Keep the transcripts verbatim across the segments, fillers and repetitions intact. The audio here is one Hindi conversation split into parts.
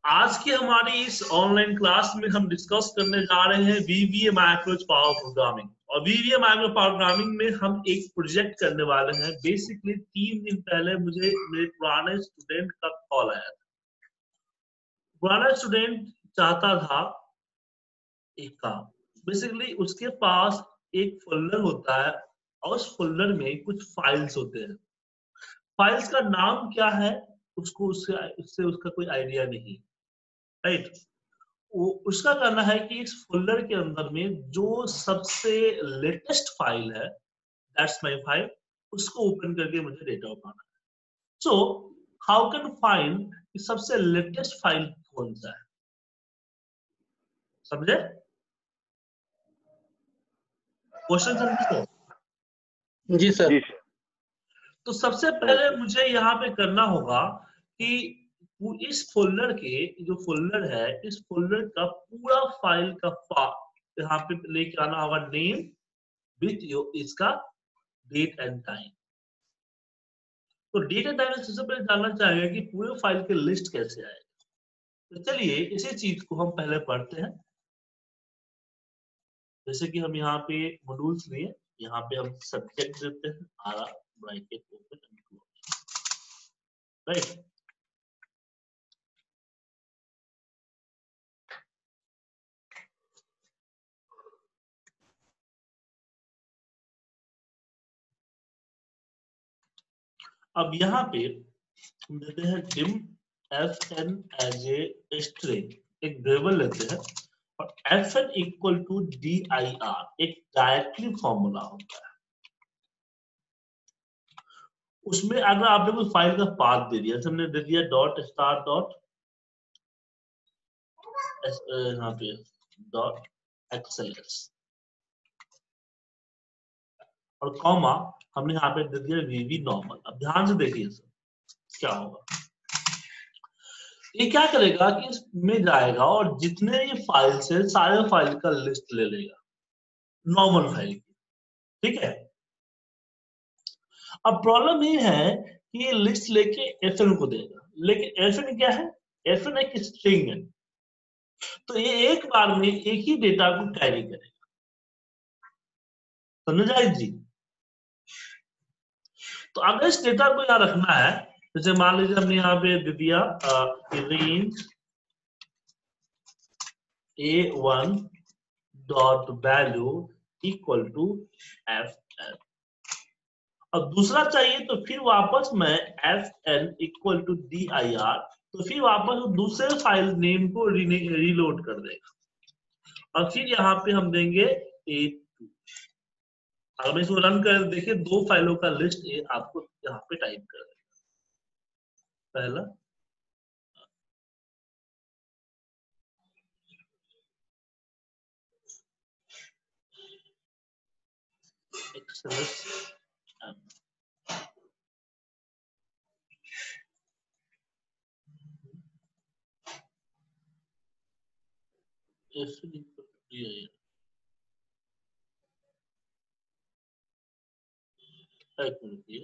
आज की हमारी इस ऑनलाइन क्लास में हम डिस्कस करने जा रहे हैं वीवीए माइक्रो पावर प्रोग्रामिंग। और वीवीए माइक्रो पावर प्रोग्रामिंग में हम एक प्रोजेक्ट करने वाले हैं। बेसिकली तीन दिन पहले मुझे मेरे पुराने स्टूडेंट का कॉल आया था। पुराना स्टूडेंट चाहता था एक काम, बेसिकली उसके पास एक फोल्डर होता है और उस फोल्डर में कुछ फाइल्स होते हैं। फाइल्स का नाम क्या है उसको उससे उससे उसका कोई आइडिया नहीं, राइट। वो उसका करना है कि इस फोल्डर के अंदर में जो सबसे लेटेस्ट फाइल है, दैट्स माय फाइल, उसको ओपन करके मुझे डेटा उठाना है। सो हाउ कैन फाइंड कि सबसे लेटेस्ट फाइल कौन सा है? समझे क्वेश्चन? समझे? जी सर। तो सबसे पहले मुझे यहाँ पे करना होगा कि इस फोल्डर के जो फोल्डर है, इस फोल्डर का पूरा फाइल का यहाँ पे लेके आना होगा नेम विथ इसका डेट एंड टाइम। तो डेट एंड टाइम सबसे पहले जानना चाहेंगे कि पूरे फाइल के लिस्ट कैसे आएगा। तो चलिए इसी चीज को हम पहले पढ़ते हैं। जैसे कि हम यहाँ पे मॉड्यूल्स लिए, यहाँ पे हम सब्जेक्ट देते हैं आरा bracket open and close, right. अब यहाँ पे हम देते हैं dim fn as a string, एक वेरिएबल लेते हैं और fn इक्वल टू dir, एक डायरेक्टली फॉर्मूला होता है। उसमें अगर आपने कोई फाइल का पाथ दे दिया, हमने दे दिया डॉट स्टार डॉट यहाँ पे डॉट एक्सएलएस और कॉमा हमने यहाँ पे दे दिया वीवी नॉर्मल। अब ध्यान से देखिए सर क्या होगा। ये क्या करेगा कि इसमें जाएगा और जितने ये फाइल्स है सारे फाइल का लिस्ट ले लेगा, नॉर्मल फाइल की, ठीक है। अब प्रॉब्लम ये है कि ये लिस्ट लेके एफएन को देगा, लेकिन एफएन क्या है? एफएन एक स्ट्रिंग है, तो ये एक बार में एक ही डेटा को कैरी करेगा। समझ आए जी? तो अगर इस डेटा को यहाँ रखना है, जैसे मान लीजिए हमने यहाँ पे दे दिया range A one dot value equal to F N, और दूसरा चाहिए तो फिर वापस मैं F N equal to D I R, तो फिर वापस दूसरे फाइल नेम को रीलोड कर देगा और फिर यहाँ पे हम देंगे ए टू। अगर मैं इसको रन कर देखिए दो फाइलों का लिस्ट ए आपको यहाँ पे टाइप कर देगा। पहला एक्सएलएस टाइप कर दिया।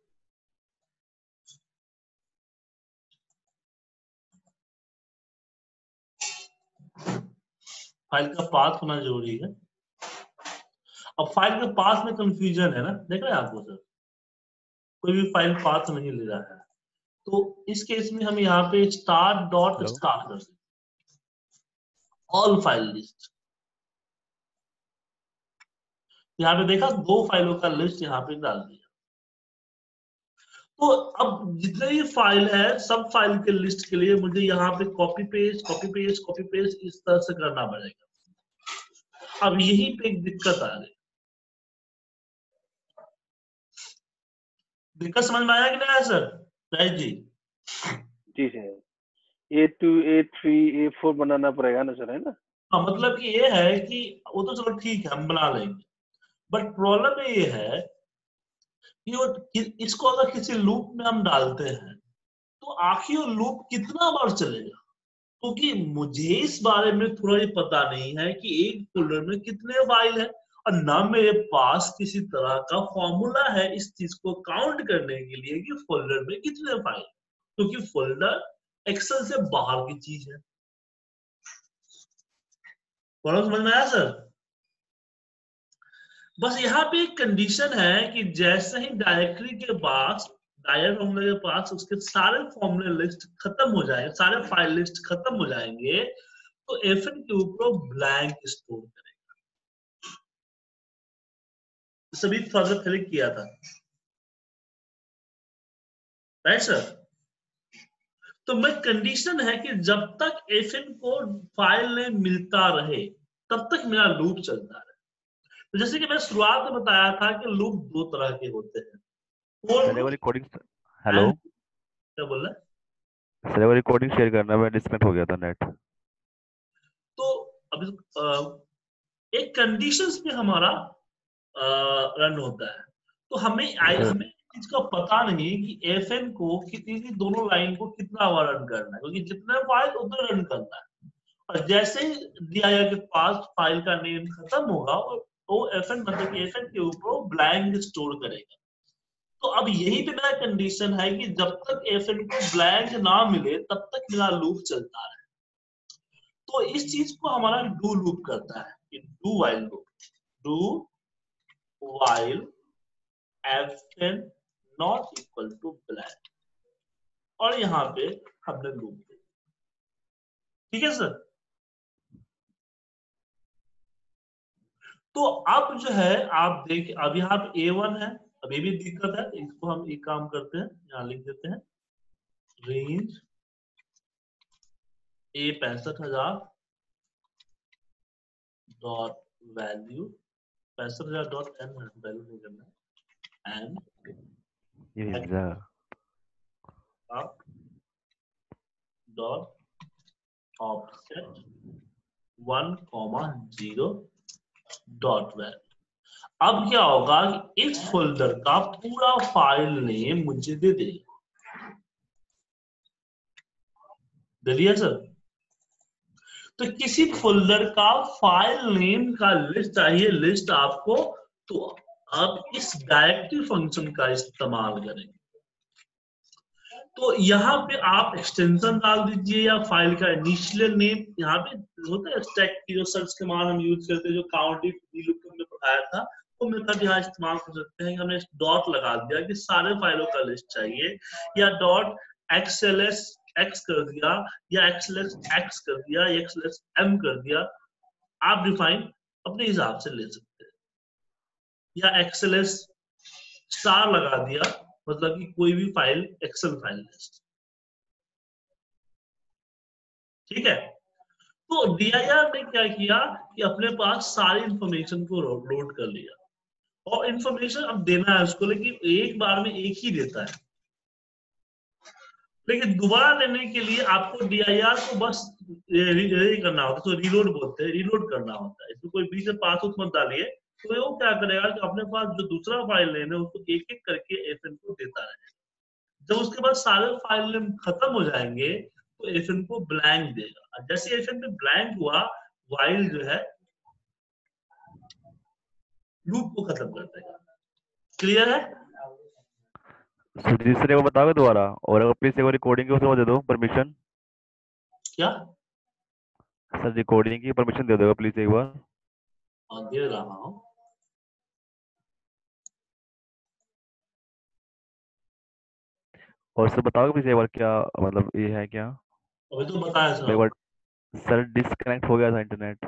फाइल का पाथ होना जरूरी है। अब फाइल के पाथ में कंफ्यूजन है ना, देख रहे हैं आपको सर, कोई भी फाइल पाथ नहीं ले रहा है। तो इस केस में हम यहाँ पे स्टार डॉट स्टार कर सकते, ऑल फाइल लिस्ट। यहाँ पे देखा दो फाइलों का लिस्ट यहाँ पे डाल दिया। तो अब जितने भी फाइल है सब फाइल के लिस्ट के लिए मुझे यहाँ पे copy paste copy paste copy paste इस तरह से करना पड़ेगा। अब यही पे एक दिक्कत आ गई। दिक्कत समझ में आया कि नहीं आया सर? राइट जी? जी sir. A two A three A four बनाना पड़ेगा ना सर, है ना? हाँ, मतलब कि ये है कि वो तो चलो ठीक है हम बना लेंगे, बट प्रॉब्लम ये है कि वो इसको अगर किसी लूप में हम डालते हैं तो आखिर वो लूप कितना बार चलेगा, क्योंकि तो मुझे इस बारे में थोड़ा ही पता नहीं है कि एक फोल्डर में कितने फाइल है और ना मेरे पास किसी तरह का फॉर्मूला है इस चीज को काउंट करने के लिए कि फोल्डर में कितने फाइल, क्योंकि फोल्डर एक्सेल से बाहर की चीज है। प्रॉब्लम समझ में आया सर? बस यहाँ पे एक कंडीशन है कि जैसे ही डायरेक्टरी के पास डायरेक्ट फॉर्मूले के पास उसके सारे फॉर्मूले लिस्ट खत्म हो जाएंगे, सारे फाइल लिस्ट खत्म हो जाएंगे, तो एफएन के ऊपर ब्लैंक स्टोर करेगा। सभी फर्दर फिल किया था, राइट सर? तो मैं कंडीशन है कि जब तक एफएन को फाइल नेम मिलता रहे तब तक मेरा लूप चलता रहे। तो जैसे कि मैंने शुरुआत में बताया था कि लूप दो तरह के होते हैं, सर वो रिकॉर्डिंग, हेलो क्या बोल रहा है? सर वो रिकॉर्डिंग शेयर करना, मैं डिस्कनेक्ट हो गया था नेट। तो अभी एक कंडीशंस पे हमारा रन होता है, तो हमें हमें चीज का पता नहीं कि एफएन को कितनी दोनों लाइन को कितना बार रन करना है, क्योंकि जितना फाइल उतना रन करना है। और जैसे डीआईआर के पास फाइल का नेम खत्म होगा वो एफएन मतलब कि एफएन के ऊपर ब्लैंक स्टोर करेगा। तो अब यही पे मेरा कंडीशन है कि जब तक एफएन को ब्लैंक ना मिले तब तक मेरा लूप चलता रहे। तो इस चीज को हमारा डू लूप करता है, do while loop, do while FN not equal to blank, और यहाँ पे हमने लूप दिया। ठीक है सर? तो अब जो है आप देख, अब यहाँ पे ए वन है, अब ये भी दिक्कत है, इसको हम एक काम करते हैं, यहाँ लिख देते हैं रेंज ए पैंसठ हजार डॉट वैल्यू, पैंसठ हजार डॉट एन वैल्यू नहीं करना, end up dot offset one comma zero dot value. अब क्या होगा कि इस फोल्डर का पूरा फाइल नेम मुझे दे देगा, दे दिया सर? तो किसी फोल्डर का फाइल नेम का लिस्ट चाहिए, लिस्ट आपको, तो आप इस डायरेक्टरी फंक्शन का इस्तेमाल करेंगे। तो यहाँ पे आप एक्सटेंशन डाल दीजिए या फाइल का इनिशियल नेम, यहाँ पे होता है स्टैक की जो सर्च कमांड हम यूज करते हैं, जो काउंट में पढ़ाया था, वो मेथड यहाँ इस्तेमाल कर सकते हैं। हमने डॉट लगा दिया कि सारे फाइलों का लिस्ट चाहिए, या डॉट एक्सएलएस एक्स कर दिया, या एक्सएलएस एक्स कर दिया, या एक्सएलएस एम कर दिया, आप डिफाइन अपने हिसाब से ले सकते हैं, या एक्सएलएस स्टार लगा दिया, मतलब कि कोई भी फाइल एक्सेल फाइल लिस्ट। ठीक है? तो डीआईआर ने क्या किया कि अपने पास सारी इंफॉर्मेशन को लोड कर लिया, और इंफॉर्मेशन अब देना है उसको, लेकिन एक बार में एक ही देता है। लेकिन दोबारा लेने के लिए आपको डीआईआर को बस ये करना होता है, तो रीलोड बोलते हैं, रीलोड करना होता है। इसमें कोई बीच में पासवर्ड मत डालिए, तो वो क्या करेगा कि अपने पास जो दूसरा फाइल नेम है उसको एक एक करके एफएन को देता रहेगा। जब उसके बाद सारे फाइल नेम खत्म हो जाएंगे तो एफएन को ब्लैंक देगा। जैसे एफएन पे ब्लैंक हुआ, वाइल जो है लूप को खत्म कर देगा। क्लियर है? सुजीत सर को बताओगे दोबारा, और प्लीज एक बार रिकॉर्डिंग की उसको दे दो परमिशन। क्या सर रिकॉर्डिंग की परमिशन दे दो प्लीज एक बार। हाँ दे रहा हूँ। और सर बताओगे प्लीज एक बार क्या मतलब ये है क्या? अभी तो बताया सर। एक बार सर डिस्कनेक्ट हो गया था इंटरनेट।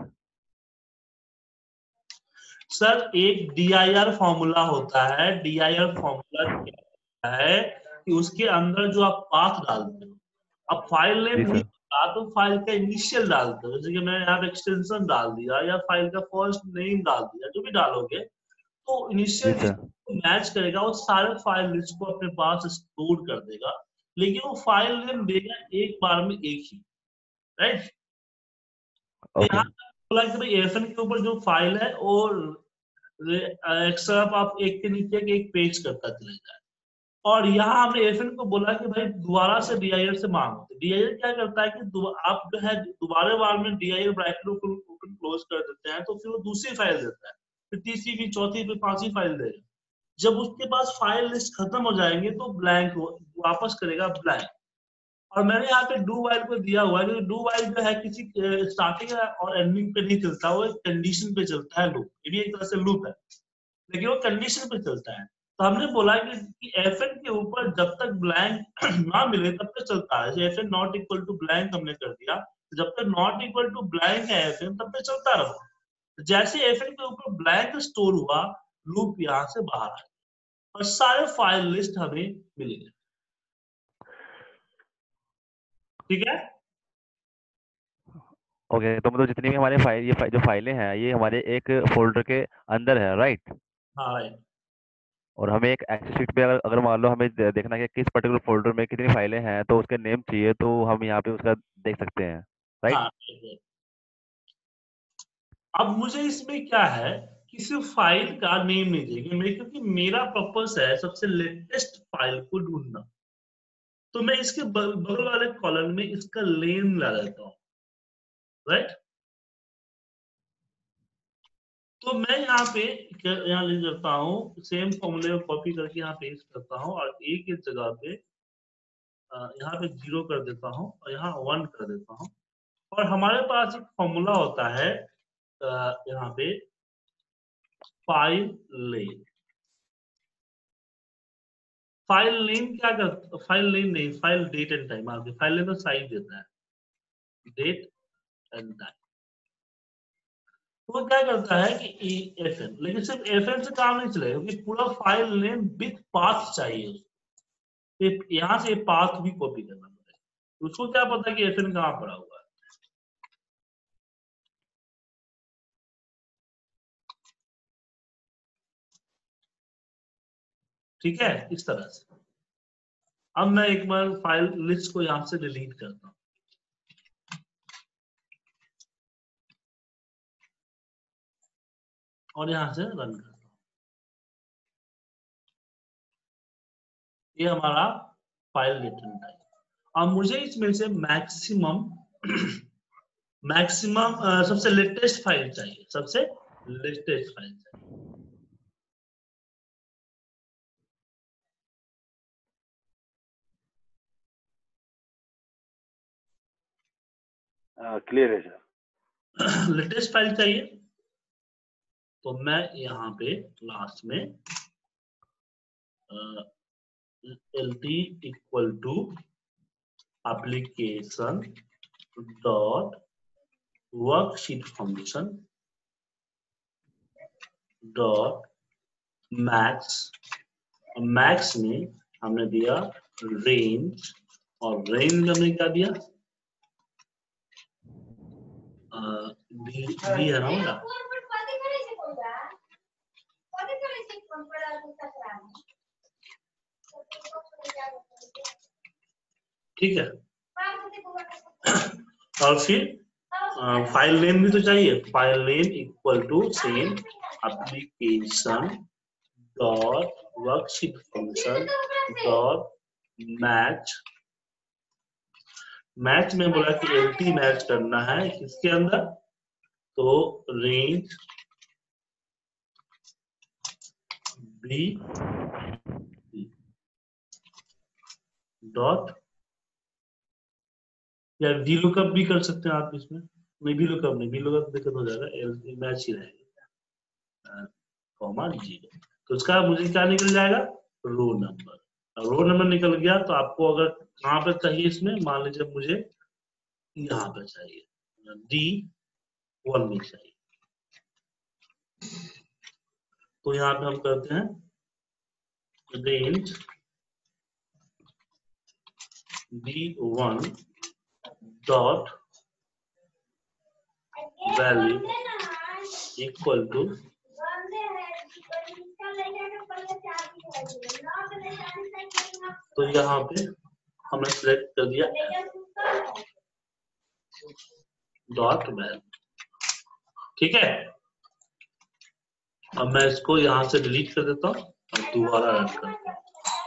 सर एक डीआईआर फॉर्मूला होता है, डीआईआर फॉर्मूला क्या है कि उसके अंदर जो आप पाथ डालते हो, अब फाइल नेम नहीं पता तो फाइल का इनिशियल डालते हो, जैसे कि मैंने यहाँ पे एक्सटेंशन डाल दिया या फाइल का फर्स्ट नेम डाल दिया, जो भी डालोगे तो इनिशियल मैच करेगा, वो सारे फाइल लिस्ट को अपने पास स्टोर कर देगा, लेकिन वो फाइल नेम देगा एक बार में एक ही, राइट? तो यहाँ बोला कि भाई एफएन के ऊपर जो फाइल है और एक्स्ट्रा आप एक के नीचे एक पेज करता चले जाए, और यहाँ हमने एफएन को बोला कि भाई दोबारा से डीआईआर से मांगो। डीआईआर क्या करता है कि आप जो है दोबारा बार में डीआईआर ब्रैकेट ओपन क्लोज कर देते हैं, तो फिर वो दूसरी फाइल देता है, फिर तीसरी भी, चौथी भी, पांचवी फाइल देगा। जब उसके पास फाइल लिस्ट खत्म हो जाएंगे तो ब्लैंक वापस करेगा, ब्लैंक। और मैंने यहाँ पे डू वाइल को दिया हुआ है, क्योंकि डू वाइल जो है किसी स्टार्टिंग और एंडिंग पे नहीं चलता, वो एक कंडीशन पे चलता है लूप, ये भी एक तरह से लूप है, लेकिन वो कंडीशन पे चलता है। तो हमने बोला कि एफ एन के ऊपर जब तक ब्लैंक ना मिले तब तक चलता है। F N not equal to blank हमने कर दिया, जब तक नॉट इक्वल टू ब्लैंक है एफ एन तब तक चलता रहो। जैसे एफ एन के ऊपर ब्लैंक स्टोर हुआ, लूप यहाँ से बाहर आ गया और सारे फाइल लिस्ट हमें मिल गए। ठीक है, ओके, तो मतलब जितनी भी हमारे फाइल ये फाइ, जो फाइलें हैं ये हमारे एक फोल्डर के अंदर है, राइट? हाँ राइट। और हमें एक एक्सेस शीट पे अगर, अगर मान लो हमें दे- देखना है कि किस पर्टिकुलर फोल्डर में कितनी फाइलें हैं, तो उसके नेम चाहिए, तो हम यहाँ पे उसका देख सकते हैं, राइट? हाँ अब मुझे इसमें क्या है, किसी फाइल का नेम नहीं चाहिए मेरे, क्योंकि मेरा पर्पस है सबसे लेटेस्ट फाइल को ढूंढना। तो मैं इसके बगल बगल वाले कॉलम में इसका नेम ला देता हूँ, राइट। तो मैं यहाँ पे क्या- यहाँ लिख करता हूँ, सेम फॉर्मूले में कॉपी करके यहाँ पेस्ट करता हूँ और एक एक जगह पे अ, यहाँ पे जीरो कर देता हूँ और यहाँ वन कर देता हूँ। और हमारे पास एक फॉर्मूला होता है अ, यहाँ पे फाइल लेन। फाइल नेम क्या करता, फाइल नेम नहीं, फाइल डेट एंड टाइम। आपके फाइल नेम तो साइज देता है, डेट एंड टाइम। वो क्या करता है कि एफ एन, लेकिन सिर्फ एफ एन से काम नहीं चलेगा, क्योंकि पूरा फाइल नेम विथ पाथ चाहिए उसको। ये- यहाँ से पाथ भी कॉपी करना पड़ेगा। उसको क्या पता कि एफ एन कहाँ पड़ा हुआ है। ठीक है, इस तरह से। अब मैं एक बार फाइल लिस्ट को यहाँ से डिलीट करता हूँ और यहाँ से रन करता हूँ। ये हमारा फाइल रिटर्न टाइम। अब मुझे इसमें से मैक्सिमम मैक्सिमम सबसे लेटेस्ट फाइल चाहिए, सबसे लेटेस्ट फाइल चाहिए। क्लियर है सर। लेटेस्ट फाइल चाहिए, तो मैं यहाँ पे लास्ट में L T equal to application dot worksheet function dot max. Max में हमने दिया रेंज, और रेंज में हमने क्या दिया, डी डी है ना मेरा। ठीक है, और फिर फाइल नेम भी तो चाहिए। File name equal to same application dot worksheet function dot match. Match में बोला कि एलटी मैच करना है किसके अंदर, तो रेंज बी डॉट, या वी लुकअप भी कर सकते हैं आप इसमें। नहीं, वी लुकअप नहीं, वी लुकअप दिक्कत हो जाएगा, एल मैच ही रहेगा, कॉमा जीरो। तो उसका मुझे क्या निकल जाएगा, रो नंबर। रो नंबर निकल गया, तो आपको अगर कहाँ पे चाहिए इसमें, मान लीजिए मुझे यहाँ पे चाहिए, डी वन में चाहिए, तो यहाँ पे हम करते हैं range D one dot value equal to, तो यहाँ पे हमने सिलेक्ट कर दिया डॉट वैल्यू। ठीक है, अब मैं इसको यहाँ से डिलीट कर देता हूँ और दोबारा रन करता हूँ।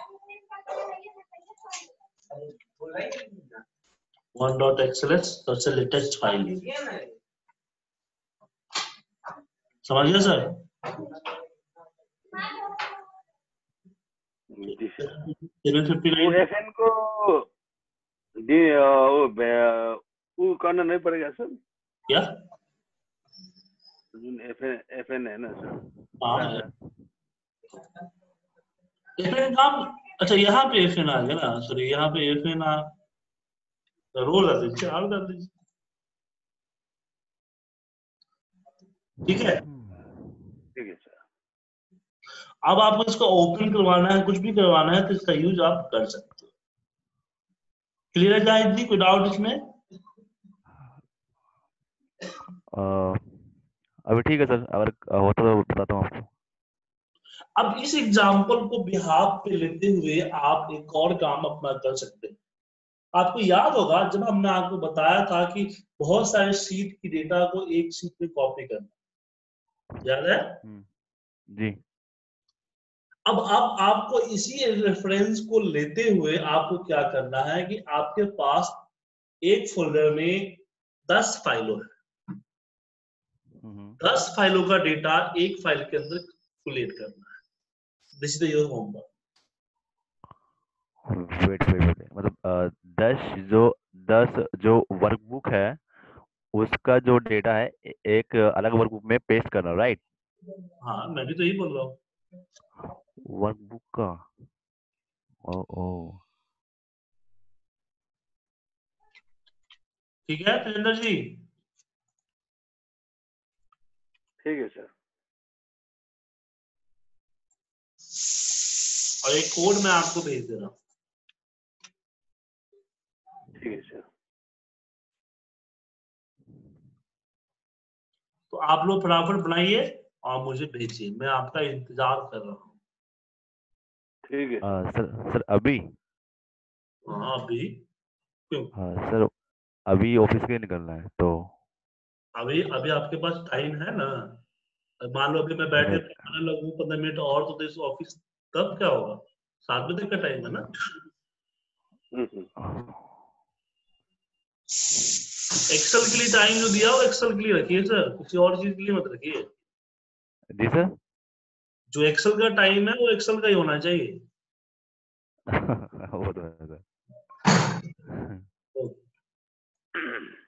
वन डॉट एक्सएलएस सबसे लेटेस्ट फाइल है, समझ गया सर। जी सर। सेवन फिफ्टी वो नाइन एफएन को जी अ, वो बे- वो करना नहीं पड़ेगा सर, क्या? एफ एन एफ एन है ना सर। हाँ हाँ, एफ एन नाम, अच्छा यहाँ पे एफ एन आ गया ना, सॉरी यहाँ पे एफ एन आ, रोल कर दीजिए, आर कर दीजिए, ठीक है। ठीक है सर। अब आपको इसको ओपन करवाना है, कुछ भी करवाना है तो इसका यूज आप कर सकते हो। क्लियर है जाहिद जी, कोई डाउट इसमें? अ, अभी ठीक है सर, अगर होता तो बताता हूँ आपको। अब इस एग्जाम्पल को बिहाफ पे लेते हुए आप एक और काम अपना कर सकते हैं। आपको याद होगा जब हमने आपको बताया था कि बहुत सारे शीट की डेटा को एक शीट में कॉपी करना, याद है? हम्म, जी अब अब आपको इसी रेफरेंस को लेते हुए आपको क्या करना है कि आपके पास एक फोल्डर में दस फाइलों है, हम्म दस फाइलों का डेटा एक फाइल के अंदर कोलेट करना है। This is your homework. Wait wait wait मतलब अ, दस जो दस जो वर्कबुक है उसका जो डेटा है ए- एक अलग वर्कबुक में पेस्ट करना, राइट? हाँ मैं भी तो यही बोल रहा हूँ। वर्कबुक का, ओ ओ ठीक है तेजेंद्र जी? ठीक है सर। और एक कोड मैं आपको भेज दे रहा हूँ। ठीक है सर। तो आप लोग फटाफट बनाइए और मुझे भेजिए, मैं आपका इंतजार कर रहा हूँ। ठीक है अ, सर। सर सर अभी, हाँ अभी क्यों? हाँ सर अभी ऑफिस के लिए निकलना है तो अभी अभी आपके पास टाइम है ना? मान लो अभी मैं बैठ के मैं पढ़ाने लगूं पंद्रह मिनट और तो इस ऑफिस, तब क्या होगा? सात बजे तक का टाइम है ना? हम्म हम्म। एक्सेल के लिए टाइम जो दिया हो एक्सेल के लिए रखिए सर, किसी और चीज के लिए मत रखिए। जी सर। जो एक्सेल का टाइम है वो एक्सेल का ही होना चाहिए। वो तो है सर। तो